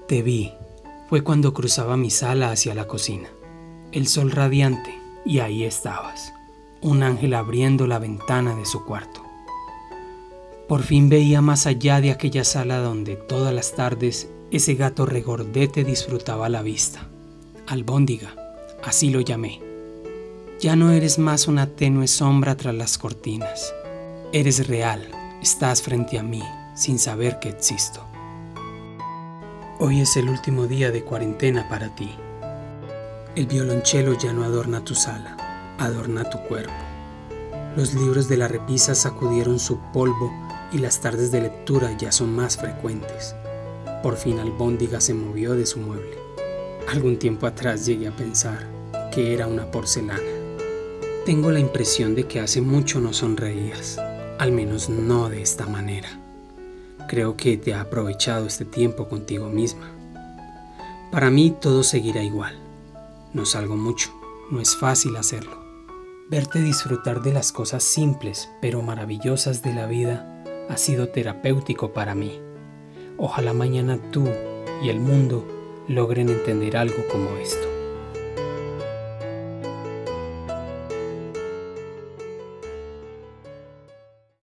Te vi. Fue cuando cruzaba mi sala hacia la cocina. El sol radiante, y ahí estabas, un ángel abriendo la ventana de su cuarto. Por fin veía más allá de aquella sala donde todas las tardes ese gato regordete disfrutaba la vista. Albóndiga, así lo llamé. Ya no eres más una tenue sombra tras las cortinas. Eres real, estás frente a mí, sin saber que existo. Hoy es el último día de cuarentena para ti. El violonchelo ya no adorna tu sala, adorna tu cuerpo. Los libros de la repisa sacudieron su polvo y las tardes de lectura ya son más frecuentes. Por fin Albóndiga se movió de su mueble. Algún tiempo atrás llegué a pensar que era una porcelana. Tengo la impresión de que hace mucho no sonreías, al menos no de esta manera. Creo que te ha aprovechado este tiempo contigo misma. Para mí todo seguirá igual. No salgo mucho, no es fácil hacerlo. Verte disfrutar de las cosas simples pero maravillosas de la vida ha sido terapéutico para mí. Ojalá mañana tú y el mundo logren entender algo como esto.